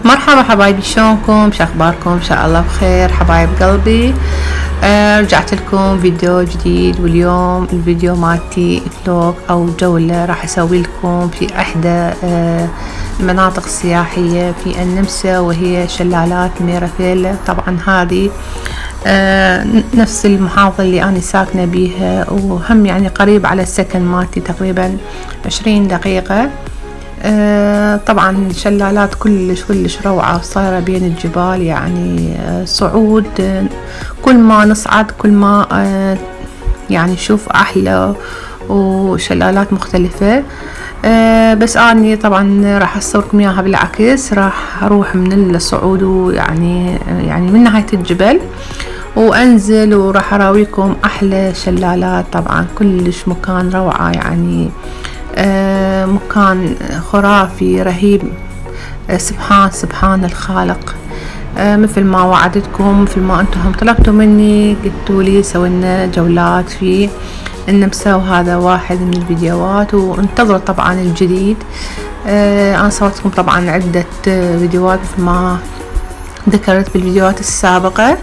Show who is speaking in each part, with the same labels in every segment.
Speaker 1: مرحبا حبايبي، شلونكم؟ شو اخباركم؟ ان شاء الله بخير حبايب قلبي. رجعت لكم فيديو جديد، واليوم الفيديو مالتي فلوق او جولة راح اسوي لكم في احدى المناطق السياحية في النمسا، وهي شلالات ميرافيلا. طبعا هذه نفس المحافظة اللي أنا ساكنة بيها، وهم يعني قريب على السكن مالتي، تقريبا 20 دقيقة. طبعا شلالات كلش روعة، صايرة بين الجبال، يعني صعود. كل ما نصعد كل ما يعني نشوف أحلى وشلالات مختلفة. بس أني طبعا راح أصوركم إياها بالعكس، راح أروح من الصعود ويعني من نهاية الجبل وأنزل، وراح أراويكم أحلى شلالات. طبعا كلش مكان روعة، يعني مكان خرافي رهيب. سبحان الخالق. مثل ما وعدتكم، مثل ما انتم طلبتوا مني، قلتوا لي سوينا جولات في النمسا، وهذا واحد من الفيديوهات. وانتظروا طبعا الجديد. انا صورتكم طبعا عدة فيديوهات مثل ما ذكرت بالفيديوهات السابقة.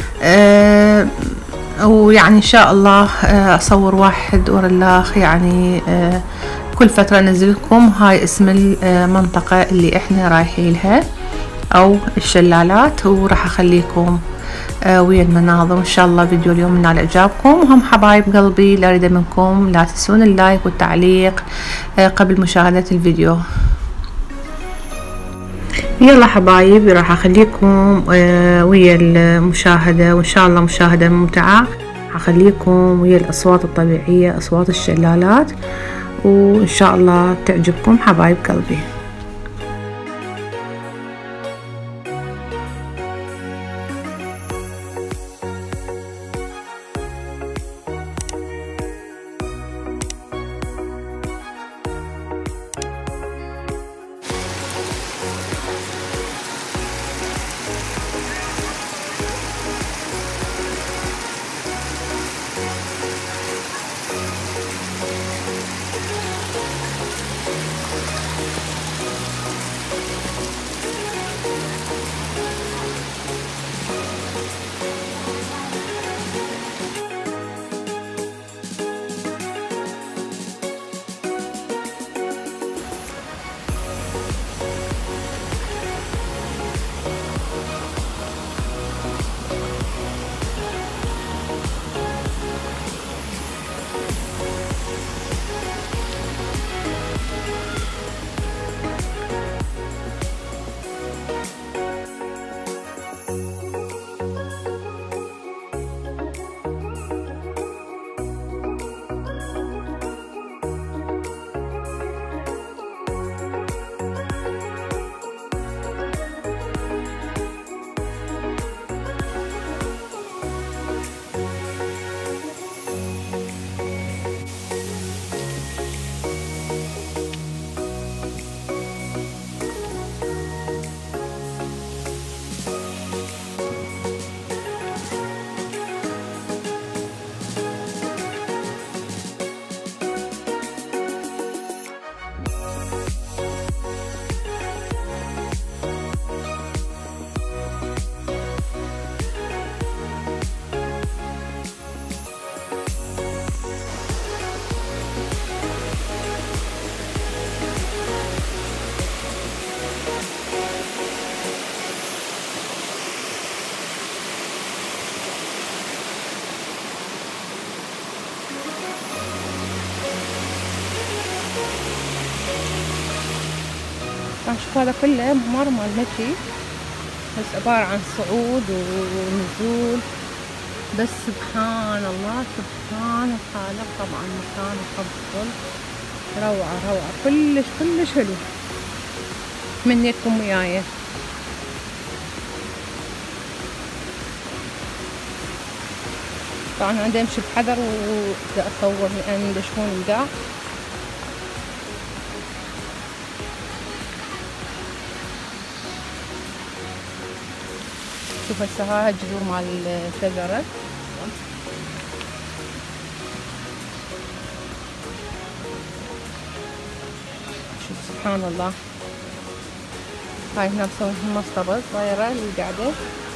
Speaker 1: ويعني ان شاء الله اصور واحد ورا الاخ، يعني كل فترة انزل لكم. هاي اسم المنطقة اللي احنا رايحين لها او الشلالات، وراح اخليكم ويا المناظر. ان شاء الله فيديو اليوم من على اعجابكم. وهم حبايب قلبي، لا اريد منكم لا تنسون اللايك والتعليق قبل مشاهدة الفيديو. يلا حبايب، راح اخليكم ويا المشاهدة، وان شاء الله مشاهدة ممتعة. اخليكم ويا الاصوات الطبيعية، اصوات الشلالات، وان شاء الله تعجبكم حبايب قلبي. شوف هذا كله ممر مال مشي، بس عبارة عن صعود ونزول. بس سبحان الله، سبحان الخالق. طبعا مكان مفضل، روعة كلش حلو. تمنيتكم وياي. طبعا عندي امشي بحذر وابدا اصور لان يدشون القاع. شوف هسه هاي الجذور مال الشجرة. شوف سبحان الله. هاي هنا بسوي مصطبة صغيرة اللي قاعدة.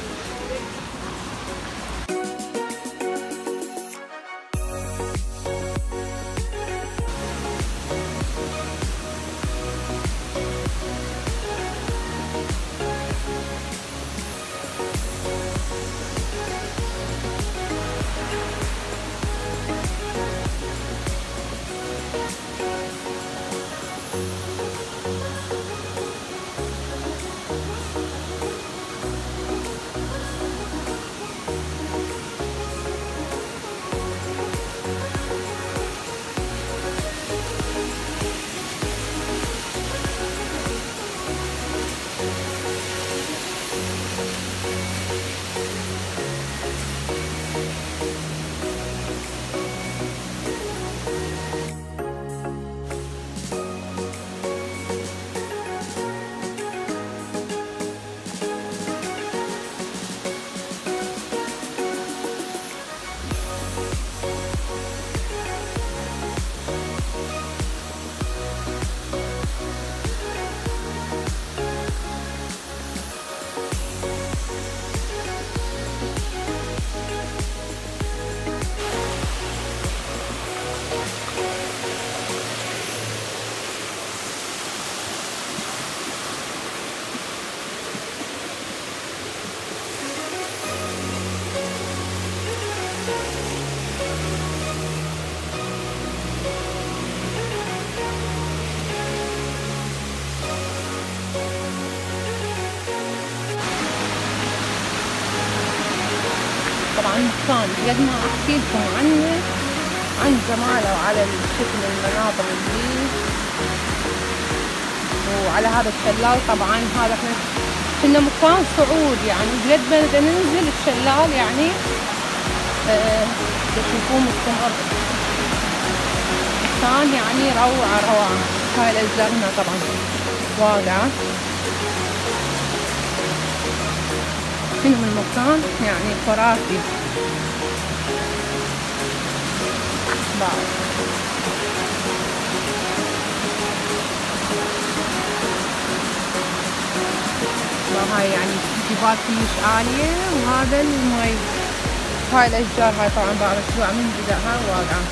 Speaker 1: طبعا مكان قد ما احكي لكم عنه عن جماله وعلى شكل المناظر اللي وعلى هذا الشلال. طبعا هذا احنا كنا مكان صعود يعني قد ما نبي ننزل الشلال يعني تشوفون مستمر مكان يعني روعة روعة. هاي الأشجار هنا طبعا واقعة. شنو من المكان يعني خرافي. هاي يعني جبال كلش عالية وهذا المي. هاي الأشجار هاي طبعا بعرف شو من بدأها واقعة.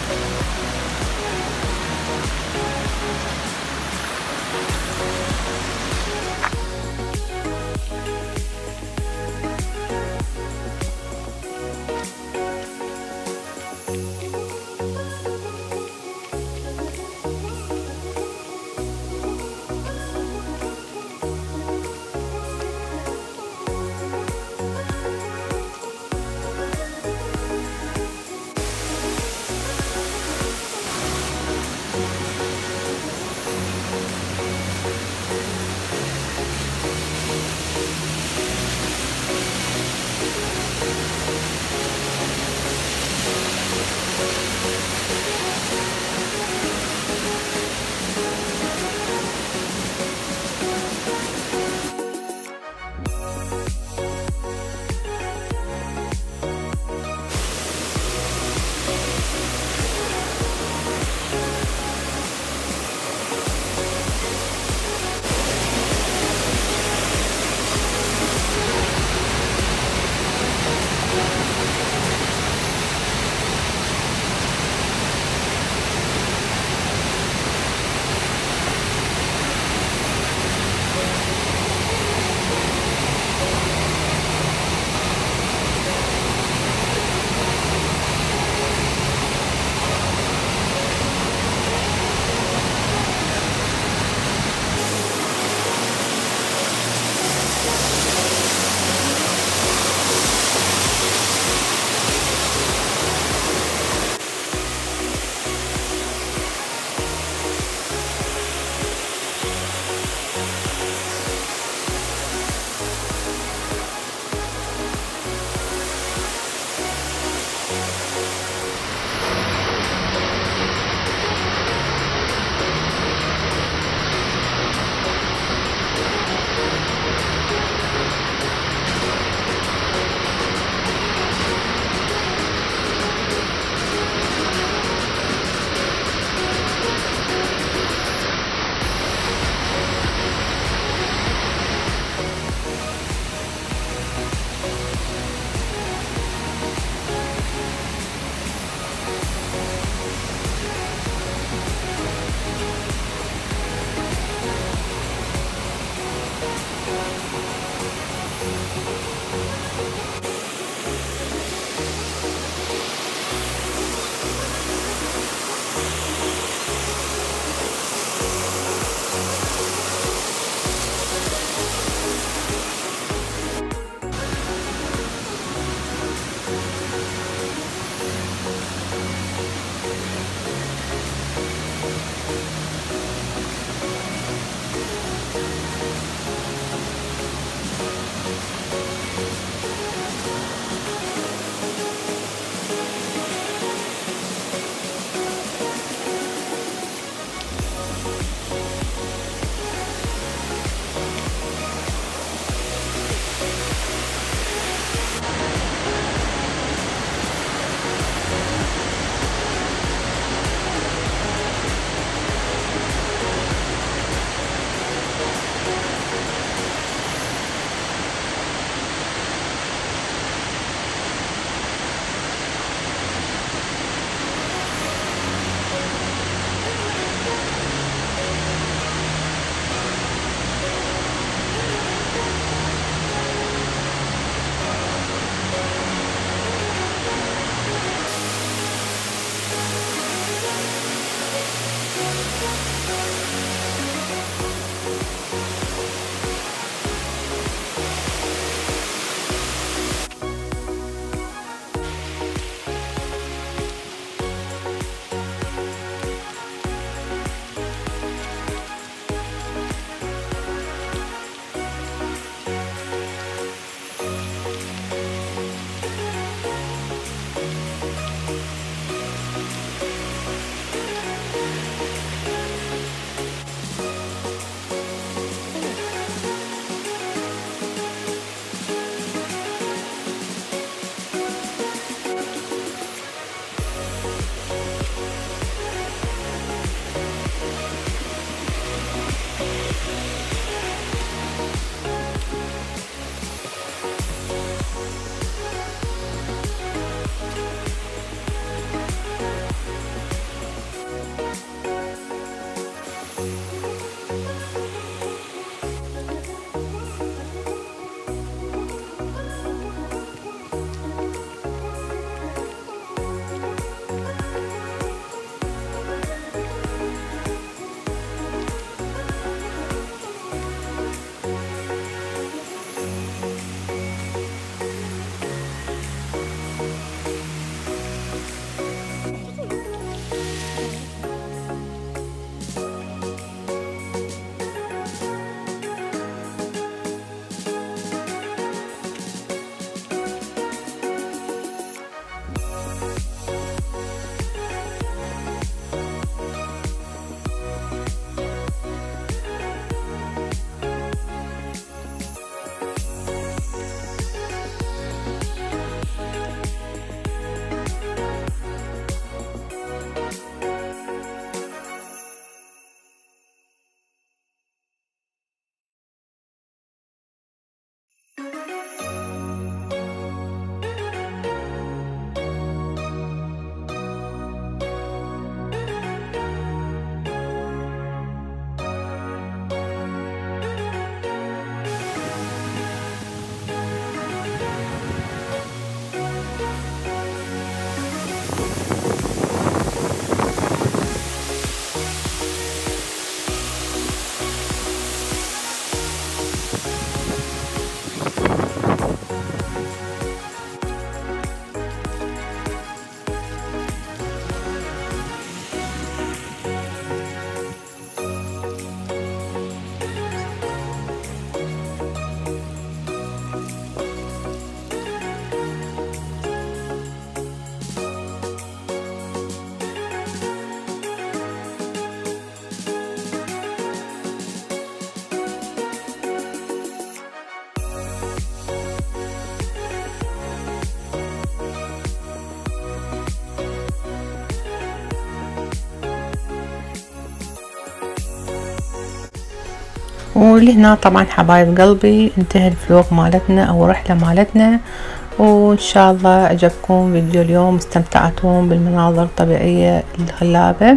Speaker 1: ولهنا طبعا حبايب قلبي انتهى الفلوق مالتنا او الرحلة مالتنا، وان شاء الله عجبكم فيديو اليوم، استمتعتم بالمناظر الطبيعية الخلابة.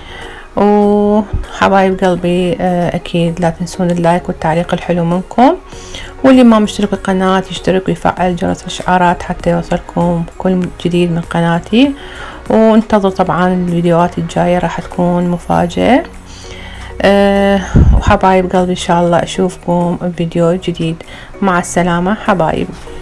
Speaker 1: وحبايب قلبي اكيد لا تنسون اللايك والتعليق الحلو منكم، واللي ما مشترك بالقناة يشترك ويفعل جرس الاشعارات حتى يوصلكم كل جديد من قناتي. وانتظروا طبعا الفيديوهات الجاية راح تكون مفاجأة. وحبايب قلبي ان شاء الله اشوفكم بفيديو جديد. مع السلامة حبايب.